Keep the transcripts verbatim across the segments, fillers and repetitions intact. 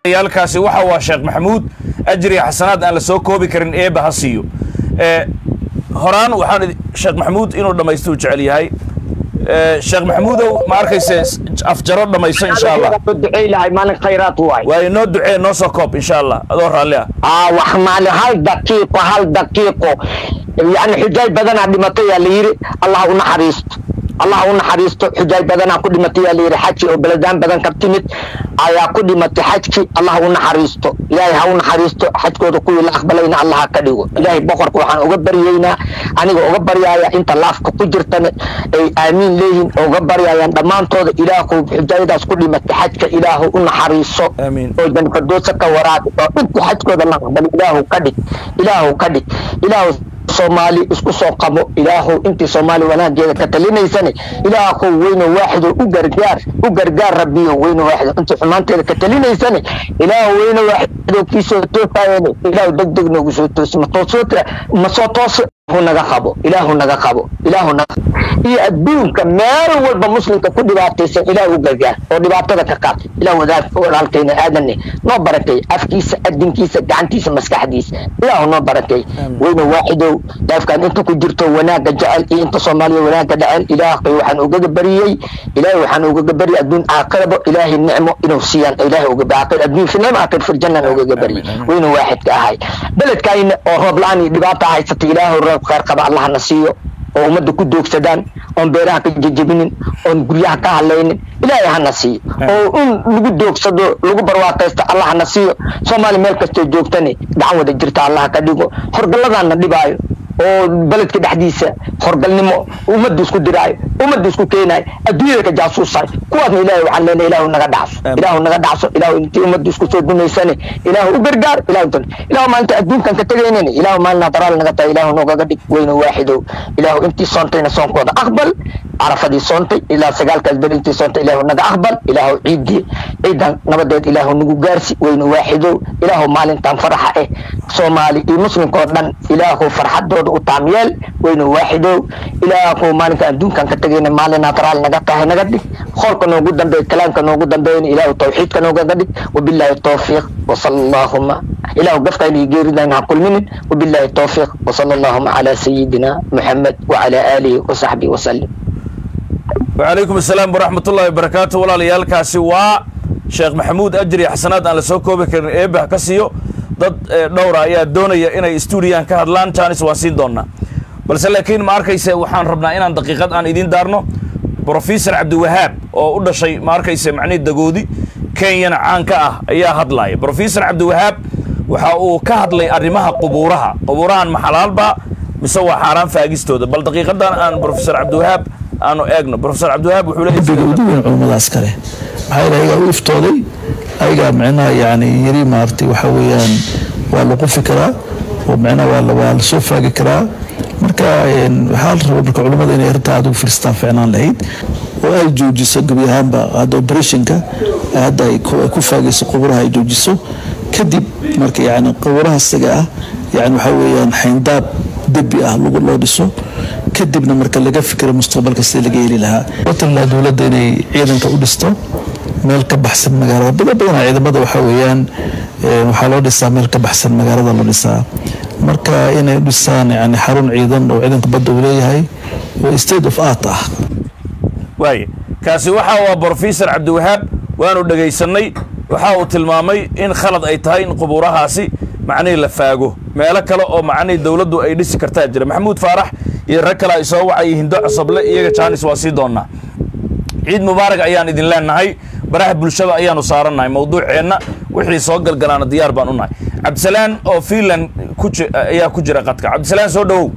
yaalkaasi waxa waa Sheekh Maxamuud ajri xasanaad aan la soo koobi karin eeba hasiyo ee horaan waxaan Sheekh Maxamuud inuu dhamaysto jecel yahay ee Sheekh Maxamuud ma arkayse afjaro dhamaysto insha Allah ducay lahay maalin khayraat waay way noo ducee noo soo koob insha Allah adoo raali ah aa wax maali hal daqiiqo hal daqiiqo yani xujay badana dhimatay yaa la yiri Allah u naxariisto الله ونحريستو حجاج بدنا كل متي اللي رحتي أو بلدان بدن كبتمت أيا كل متي حجي الله ونحريستو إلهي هون نحريستو حجكو تقول الأخبلين الله كديو إلهي بقر كوحان أقبر يينا أنا أقبر يا أنت الله كقدرتنا أي آمين لين أقبر يا دمان تود إلهكو حجاج داس كل متي حجك إله ونحريستو آمين وجن كدوسك وراد أنت حجكو ده بل إله كدي إله كدي إله Somali isku soo qabo ilaahu intii Somali wanaageeda ka talinaysan ilaahu weyn waaxid u gargaar u gargaar rabbiyo weyn waaxid intii xumaanteeda ka talinaysan ilaahu weyn waaxid oo kiisoo toosayeen ilaahu degdeg noogu soo toosma toosota ma soo toos هو نجاخبه إله نجاخبه إله نجاخ هي الدين كمال والبمسلم كل دبعتيس إله وجرجال ودبعتها كقط إله وذاك ورالتين آدني نبرتي أفكيس الدين كيس دعنتيس مسك حديث إله نبرتي وين واحد لا كان أنتم كجرتوا وناك جعل إيه أنت صومالي وناك جعل إله وحن وجد بريء إله وحن وجد بريء الدين عاقبه إله النعمة إنوسيان إله وجد عاقل الدين في النعمة عاقل في الجنة وجد بريء وين واحد كهاي بلد كاين أهربلاني دبعتها هاي ست إله الرب خير قبع الله نسيه ومد كدوك سدان أم بيرها كجيبين أم قريها كهلين إلهي هنسيه وأم لقدوك سدو لقو برواقست الله نسيه سومالي ملك استجوك تاني دعوة جرت الله كديكو خرق الله ذا ندبايو وبلد كده حديثة خرق النمو ومدسكو دراي ومدسكو كيناي الدنيا كجاسوس صار قوات إلهي وحلنا إلهي ونقدعس إلهي ونقدعس إلهي انتي ومدسكو سودون يساني إلهي وبرقار إلهي تاني إلهي ما انت أدون كان كتغينيني إلهي ما لنا طرال نقطع إلهي ونقدك وين واحد إلهي انتي صنطين صنقود أقبل عرف دي صنطي إلهي سقال كذبر انتي صنطي إلهي ونقا أقبل إلهي عيدي عيدا نبدأت إلهي ونقو قارسي وين واحد إلهي مالين تنفرح إيه صومالي مسلم قردن إلهي فرحة دود وطعميال وين واحد إلهي مالين أدون كان كتغيني مالنا طرال نقطع نقدك خلق نوجود دم بالكلام كان نوجود دم بين إلهي التوحيد كان نوجود دم وبالله التوفيق وصلى اللهم إلهي قفك اللي يجري دايما كل من وبالله التوفيق وصلى اللهم على سيدنا محمد وعلى آله وصحبه وسلم. وعليكم السلام ورحمة الله وبركاته ولا ليالك سوا شيخ محمود أجري حسنات على سوكو بكر إبه كسيو ضد دورة يا دونية إنا استوريان كهرلان تانيس واسين دونا بس لكن ما أركيس وحان ربنا إنا دقيقة أن يدين دارنو بروفيسور عبد الوهاب أو وده شيء ما أركيس معني الدجودي كين عن كأه يا هدلاي بروفيسور عبد الوهاب وحاو كهدلي أرمها قبورها قبورها محلال با مسوى حرام فاجستو ده بل دقيقة أن بروفيسور عبد الوهاب أنا أجنو بروفيسور عبد الوهاب وحوله الدجودي من علوم العسكري هاي هي ويفتولي هاي معنا يعني يري مارتي وحويان واللقو فكرة ومعنا ولا والصوفة فكرة marka waxaa la rabaa culimada inay irtaadu firstaan fiicnaan lahayd oo ay joojiso gabiyahanba hada operationka hada ay ku faagayso quburaha ay joojiso kadib marka yaani quburaha saga ah yaani waxa weeyaan xindaab dabi ah lagu loo dhiso kadibna marka laga fikiro mustaqbalka sidii laga heli lahaa watanna dawladda inay ciidanka u dhisto meel ka baxsan magaalada badan badan ciidamada waxa weeyaan waxa loo dhisaa meel ka baxsan magaalada loo dhisaa marka inay dhisaan yani xarun ciidan oo ciidanka badda uu leeyahay oo state of art ah way kaasi waxa uu Professor Abdi Wahab waanu dhageysanay waxa uu tilmaamay in khalad ay tahay in quburahaasi macnay la faago meelo kale oo macnay dawladdu ay dhisi kartaa jira Maxamuud Faarax iyo rag kale ay soo wacay hindo cusuble iyaga Jaanis waa sii doonaa ciid mubaarak ayaan idin leenahay baraha bulshada ayaanu saaranahay mawduuceena wixii soo galgalaana diyaar baan u nahay Cabdisalaan oo Finland ku ayaa ku jira qadka Cabdisalaan soo dhaw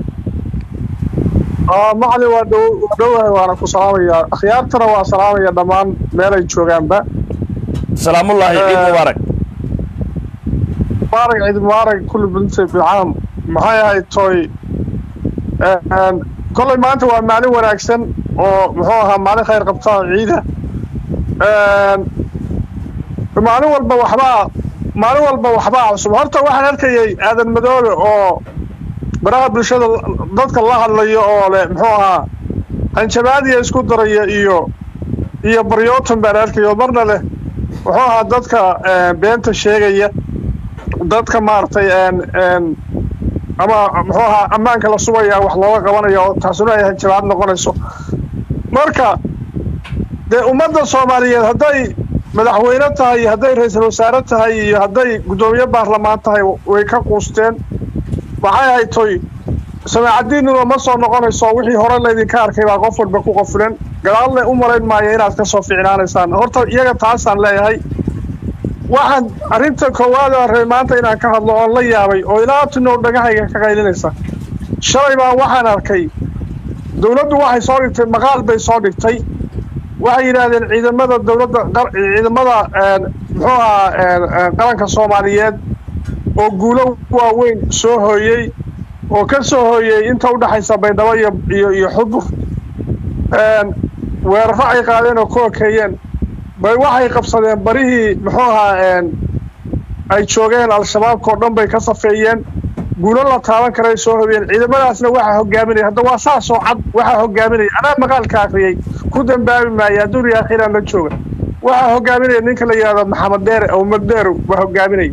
ah macali waa dhaw dhaw waana ku salaamaya akhyaartana waa salaamaya dhamaan meel ay joogaanba salaamullaahi ciid mubaarak mubaarak ciid mubaarak kullu binti bi'aam maxay ahayd toy een kullu maanta waa maalin wanaagsan oo muxuu ahaa maalin khayr qabta ciida een maalin walba waxba maalin walba waxba cusub horta waxaan arkayay aadan madoobe oo baraha bulshada dadka la hadlayo oo leh muxuu ahaa hanjabaadiya isku daraya iyo iyo baryootan baan arkayo marna leh wuxuu dadka beenta sheegaya dadka maartay een een ama muxuu ahaa ammaanka la subaya wax looga qabanayo taasuna ay jawaab noqonayso marka de ummadda Soomaaliyeed haday madaxweyne tahay haday ra'iisul wasaare tahay iyo haday gudoomiye baarlamaan tahay way ka quusteen waxay ay toy samaacadiinuna ma soo noqonayso wixii hore leedin ka arkay baa qof walba ku qofulan gadaal u marayn maayo inaad ka soo fiicnaanaysaan horta iyaga taasaan leeyahay waxaan arinta koowaad ee maanta inaan ka hadlo oo la yaabay oo ilaa tunoo dhagahayga ka qaylinaysa shalay baa waxaan arkay dawladdu waxay soo dhigtay maqaal bay soo dhigtay waxay yiraahdeen ciidamada dawladda ciidamada muxuu ahaa qaranka Soomaaliyeed oo guulo waaweyn soo hooyay oo ka soo hooyay inta u dhaxaysa Baydhabo iyo iyo Xubur een weerar ay qaadeen oo kookeeyeen bay waxay qabsadeen barihii muxuu ahaa een ay joogeen al-shabaab ko dhan bay ka safeeyeen guulo la taaban karay soo hooyeen ciidamadaasna waxa hogaaminay hadda waa saas oo cad waxa hogaaminay ana maqaalka akhriyay ku dambaabi maaya duriya akhiran la jooga waxa hogaaminay ninka la yiraahdo Maxamed Deere oo Magdeer waxa hogaaminay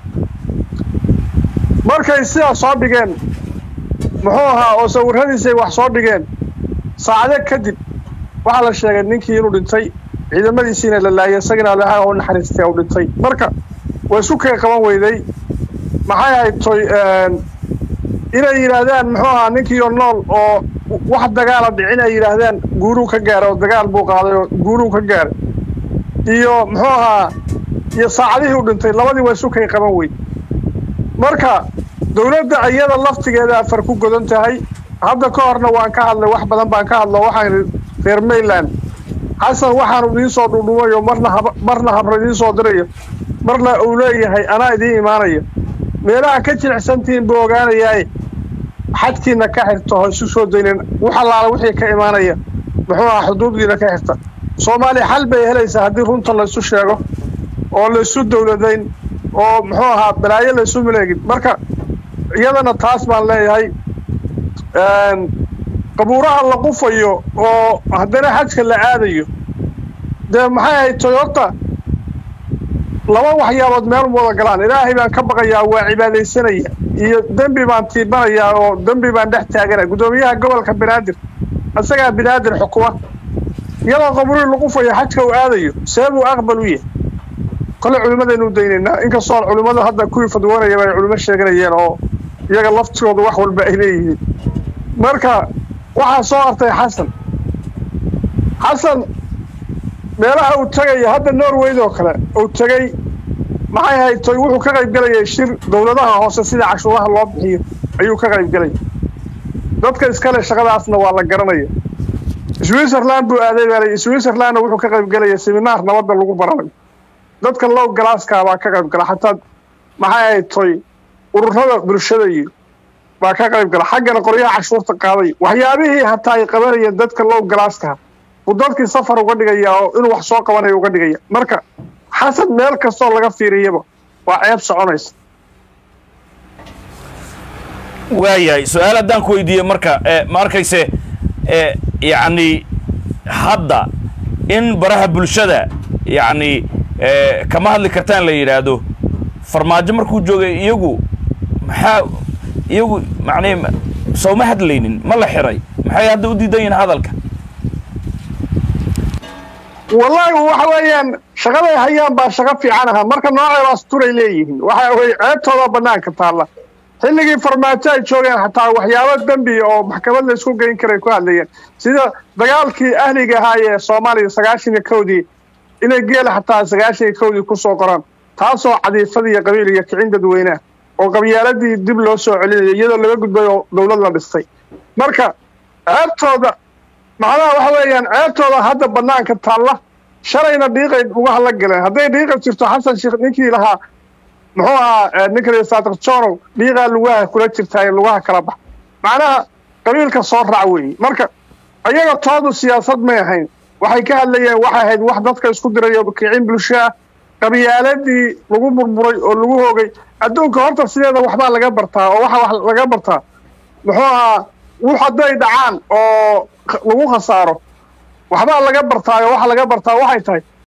markay sidaa soo dhigeen muxuu ahaa oo sawiradiisa wax soo dhigeen saacado kadib waxa la sheegay ninkii inuu dhintay ciidamadiisina la laayay sagna la oo naxariistay oo dhintay marka way isku kay qaban weyday maxay ay toy inay yiraahdaan muxuu ahaa ninkii oo nool oo wax dagaal ah dhicin ay yiraahdaan guuru ka gaaro dagaal buu qaaday oo guuru ka gaaray iyo muxuu ahaa iyo saacadihii uu dhintay labadii way isku kay qaban weyd marka dawladda ayada laftigeeda afar ku godan tahay hadda ka horna waan ka hadlay wax badan baan ka hadlo waxaan reer Mainland xasan waxaan u diin soo dhudhumayo marna marna habradii soo dirayo marna uu leeyahay ana idin iimaanayo meelaha ka jilicsantiin buu ogaanayaa xadkiina ka xirto isu soo deyneen waxa la wixii ka iimaanaya muxuu ah xuduudiina ka xirta Soomaali xal bay helaysaa hadii runta la isu sheego oo la isu dawladeyn oo muxuu ahaa balaayo la isu mileegin marka iyadana taas baan leeyahay een qabuuraha la qufayo oo haddana xajka la aadayo de maxay ay Toyota laba waxyaabood meel wada galaan ilaahay baan ka baqayaa waa cibaadeysanaya iyo dambi baan tiibanayaa oo dambi baan dhex taaganay gudoomiyaha gobolka Banaadir asaga Banaadir xukuma iyadoo qabuur la qufayo xajka uu aadayo seebu aqbal u yahay kala culimada inuu deynayna in ka soo culimada hadda ku fadwanaya bay culimo sheeganayeen oo iyaga laftooda wax walba ay leeyihiin marka waxa soo artay Xasan Xasan meelaha uu tagay hadda Norway oo kale uu tagay maxay ahayd toy wuxuu ka qayb galay shir dawladaha hoose sida cashuuraha loo bixiyo ayuu ka qayb galay dadka iskale shaqadaasna waa la garanaya Switzerland buu aaday baa Switzerland wuxuu ka qayb galay seminar nabadda lagu baranayo dadka low galaaska baa ka qayb gala xataa maxay ahayd toy ururada bulshada iyo baa ka qayb gala xaggana qoryaha cashuurta qaaday waxyaabihii hataa ay qabanayeen dadka low galaaska oo dadkii safar uga dhigaya oo inuu wax soo qabanayo uga dhigaya marka xasan meel kasto laga fiiriyaba waa ceeb soconaysa waayay su'aal haddaan ku weydiiyo marka ee ma arkayse ee yani hadda in baraha bulshada yani ee kama hadli kartaan la yiraahdo farmaajo markuu joogay iyagu maxaa iyagu macnay soo ma hadlaynin ma la xiray maxay hadda u diidan hadalka wallahi waxa weeyaan shaqada hayaan baa shaqo fiican ah marka noocaas turay leeyihiin waxa way ceebtooda banaanka taala xilligii farmaajo ay joogeen xataa waxyaabo dambi oo maxkamad la isku geyn karay ku hadlayeen sida dagaalkii ahliga ahaa ee Soomaaliya sagaashan iyo kowdii inay geel xataa sagaashan iyo kowdii ku soo qoraan taasoo cadiifadii iyo qabiil iyo kicin dadweynaha oo qabyaaladii dib loo soo celinayay iyadoo laga gudbay oo dawlad la dhistay marka ceebtooda macnaha waxa weeyaan ceebtooda hadda banaanka taala shalayna dhiiqay uga hadla galeen haday dhiiqa jirto Xasan Sheekh ninkii lahaa muxuu ahaa ninkii Saadaq Joono dhiiqa lugaha kula jirtay lugaha kala bax macnaha qabiilka soo raac weey marka ayaga toodu siyaasad ma ahayn waxay ka hadlayeen waxa ahayd wax dadka isku dirayo kicin bulshada qabyaaladii lagu burburay oo lagu hoogay adduunka horta sideeda waxba laga bartaa oo waxa wax laga bartaa muxuu ahaa wax haday dhacaan oo lagu khasaaro waxba laga bartaa waxa laga bartaa waxay tahay